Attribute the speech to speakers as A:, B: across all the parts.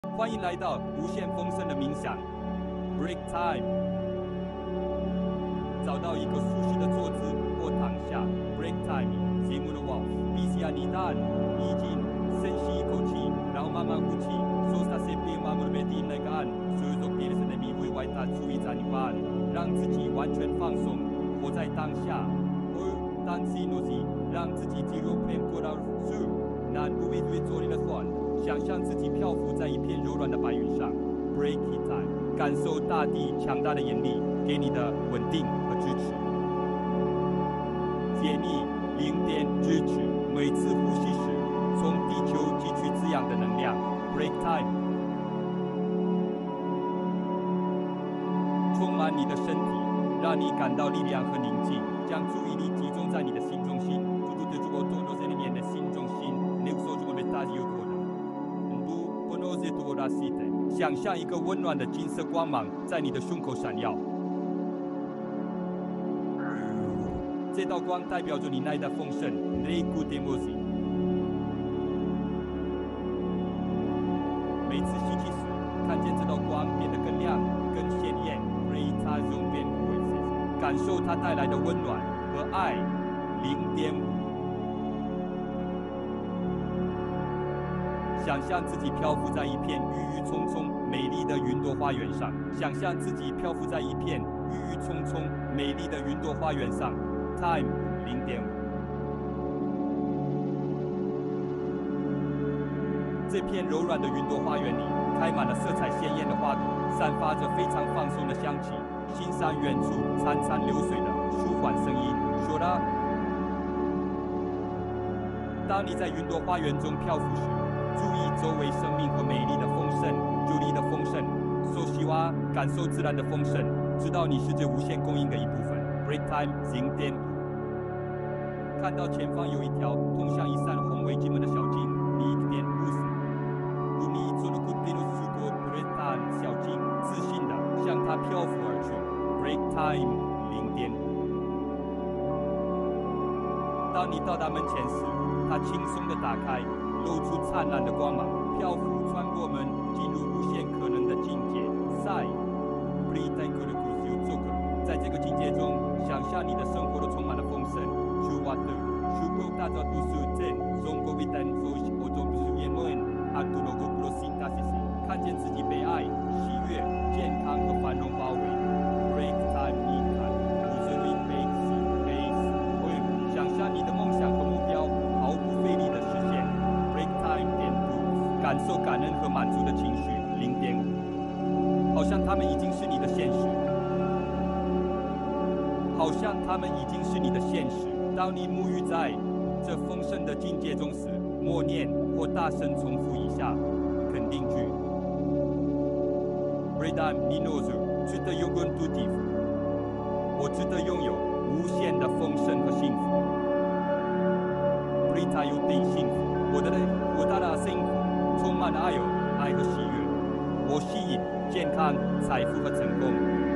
A: 欢迎来到无限丰盛的冥想 Break Time， 找到一个舒适的坐姿或躺下。 Break Time 节目的walk， 闭下你的眼睛，深吸一口气，然后慢慢呼气。收下身边慢慢的定那个按，所有别的的迷会外大注意在你班，让自己完全放松，活在当下。当自己努力，让自己肌肉变过到数，那不为做你的算。想象自己漂浮在一片柔软的白云上 ，Break it time， 感受大地强大的引力给你的稳定和支持。建议零点支持，每次呼吸时从地球汲取滋养的能量 ，Break time， 充满你的身体，让你感到力量和宁静，将注意力集中在你的心中心，在里面的心中心，那个时候就会被大地有过的。想象一个温暖的金色光芒在你的胸口闪耀，这道光代表着你内在丰盛。每次吸气时，看见这道光变得更亮、更鲜艳，感受它带来的温暖和爱。0.5。想象自己漂浮在一片郁郁葱葱、美丽的云朵花园上。想象自己漂浮在一片郁郁葱葱、美丽的云朵花园上。Time 0.5。这片柔软的云朵花园里，开满了色彩鲜艳的花朵，散发着非常放松的香气。欣赏远处潺潺流水的舒缓声音。说啦，当你在云朵花园中漂浮时，注意周围生命和美丽的丰盛，助力的丰盛。希望感受自然的丰盛，知道你是这无限供应的一部分。Break time 0.5。看到前方有一条通向一扇宏伟金门的小径，0.50。你做的固定的出国 Break time 小径，自信的向它漂浮而去。Break time 0.5。当你到达门前时，它轻松地打开，露出灿烂的光芒，漂浮穿过门，进入无限可能的境界。在这个境界中，想象你的生活都充满了丰盛。看见自己被爱、喜悦、健康和繁荣包围。Break time 想象你的梦想和目标毫不费力的实现。Break time 0.5。感受感恩和满足的情绪。0.5。好像他们已经是你的现实。好像他们已经是你的现实。当你沐浴在这丰盛的境界中时，默念或大声重复以下肯定句。值得拥有独立，我值得拥有无限的丰盛和幸福。有对幸福，我的幸福充满了爱和喜悦。我吸引健康、财富和成功。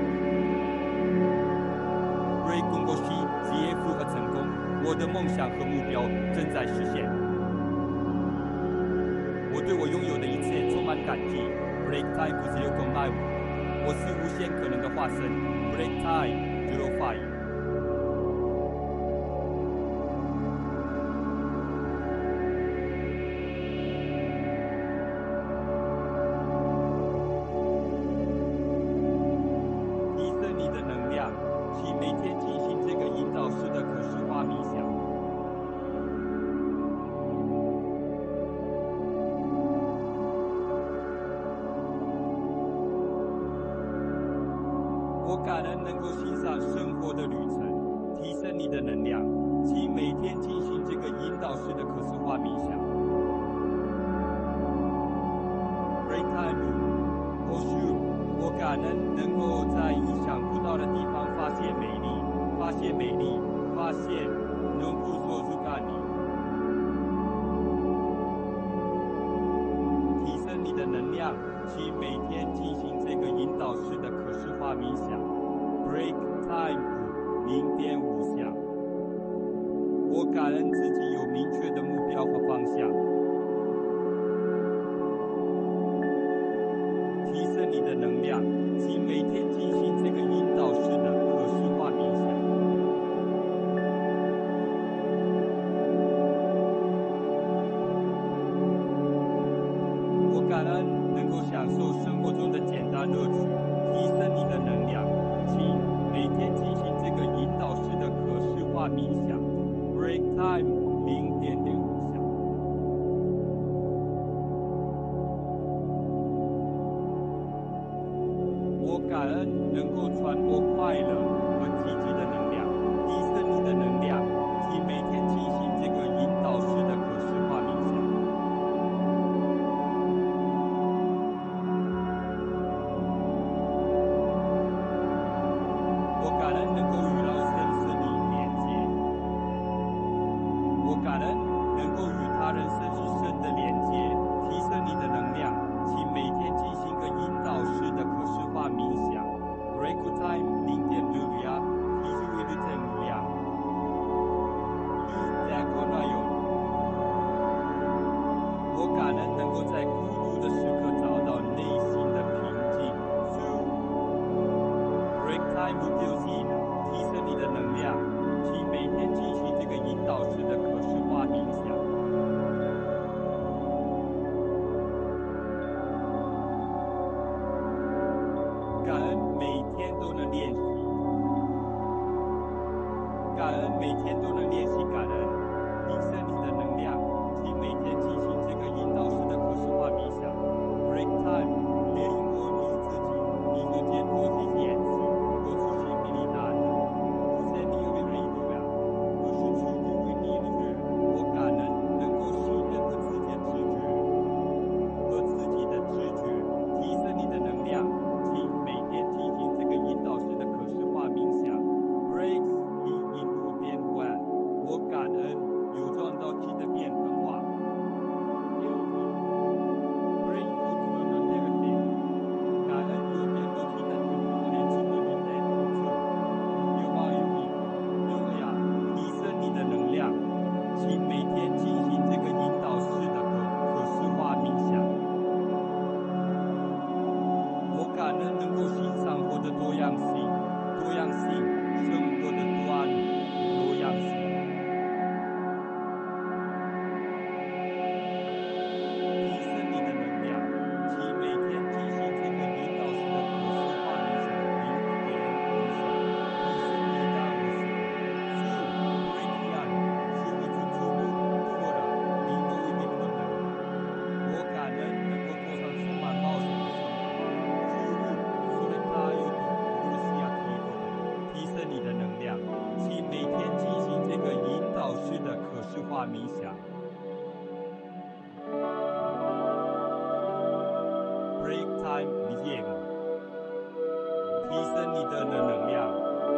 A: 我吸引财富和成功。我的梦想和目标正在实现。我对我拥有的一切充满感激。Break time 0.5。我是无限可能的化身。Break time 0.5。我感恩能够欣赏生活的旅程，提升你的能量，请每天进行这个引导式的可视化冥想。Break time 我感恩能够在意想不到的地方发现美丽，发现能够说出感你，提升你的能量，请每天进行这个引导式的可视化冥想。Break time 0.5下。我感恩自己有明确的目标和方向。 升你的能量，请每天进行这个引导式的可视化冥想。我感恩能够享受生活中的简单乐趣，提升你的能量，请每天进行这个引导式的可视化冥想。Break time 0.5下。我感恩能够传播快乐和积极的能量，提升你的能量，请每天进行这个引导式的可视化冥想。我感恩能够与老师生命连接，我感恩能够与他人生与生的连接，提升你的能量，请每天进行个引导式的可视化冥想。Break time 0.6下，提升你的能量。我感恩能够在孤独的时刻找到内心的平静。Break time 5.1，提升你的能量，请每天进行这个引导式的可视化冥想。感恩每天都能练习，感恩每天都能练习感恩，提升你的能量，请每天进行这个引导式的可视化冥想。Break time， 列领过你自己，你的监督自己演戏，做出心比你大的，不在你有没有一度呀？不是去你为你的人，我感恩能够信任和自己的直觉，提升你的能量，请每天进行这个引导式的可视化冥想。Break 1.5，我感恩有创造性的变化。Break 1.5，感恩有变动性的年轻的人类付出，有望有你，有呀，提升你的能量，请每天进行这个引导式的可视化冥想。我感恩能够欣赏活的多样性，生活的多样性。提升你的能量，请每天进行这个引导式的可视化冥想0.5下，提升你的能量。我感恩能够过上充满冒险的生活。提升你的能量，请每天进行这个引导式的可视化冥想。Break time 0.5，提升你的能量，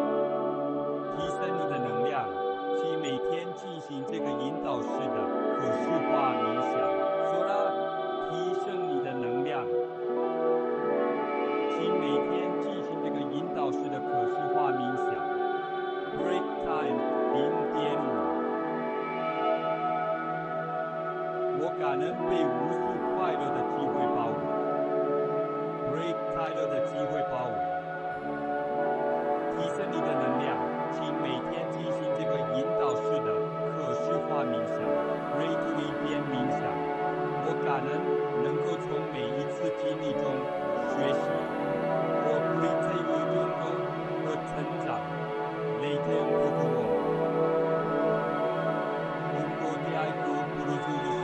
A: 请每天进行这个引导式的可视化冥想。说了，提升你的能量，请每天进行这个引导式的可视化冥想。Break time 0.5，我感恩被无数快乐的机会包围。Break 快乐的机会包围，提升你的能量，请每天进行这个引导式的可视化冥想。Break 1.0冥想，我感恩能够从每一次经历中学习，我会在宇宙中和成长。每天不顾我，通过第二个不如自己。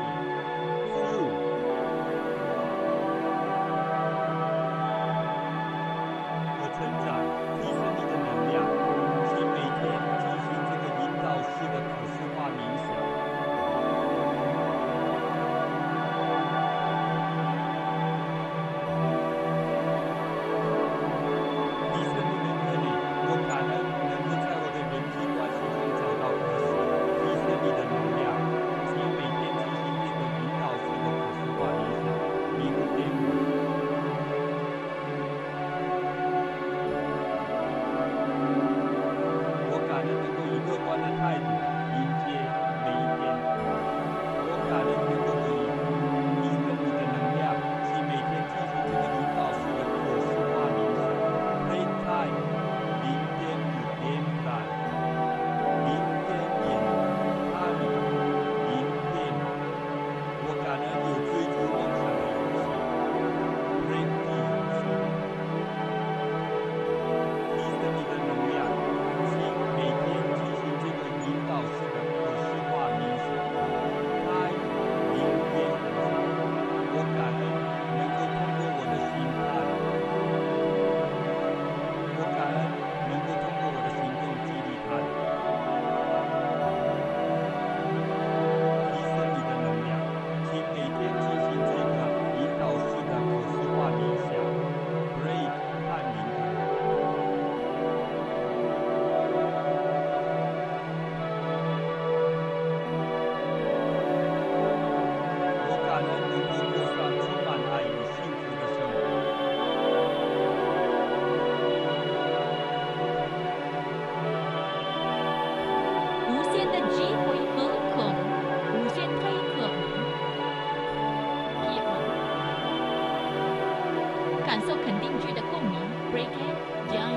B: 受肯定句的共鸣 ，break it down，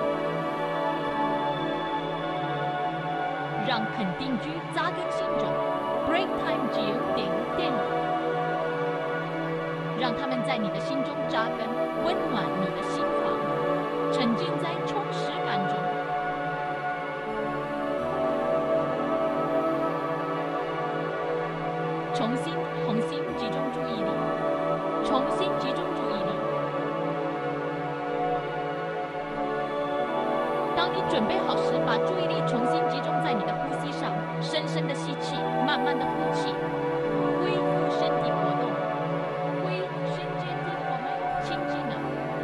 B: 让肯定句扎根心中 ，break time 只有点，让他们在你的心中扎根，温暖你的心房，沉浸在充实感中。重新集中注意力，重新集中注意力。当你准备好时，把注意力重新集中在你的呼吸上，深深的吸气，慢慢的呼气，恢复身体活动，恢复身体活动，轻轻的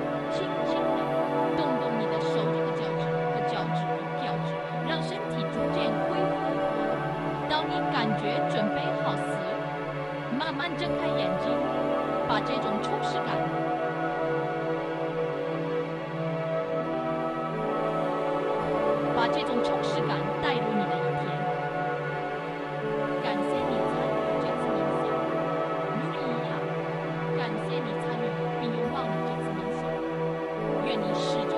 B: 动动你的手指和脚趾，让身体逐渐恢复活动。当你感觉准备好时，慢慢睁开眼睛，把这种充实感带入你的一天。感谢你参与这次冥想，如你一样，感谢你参与并拥抱你这次冥想。愿你始终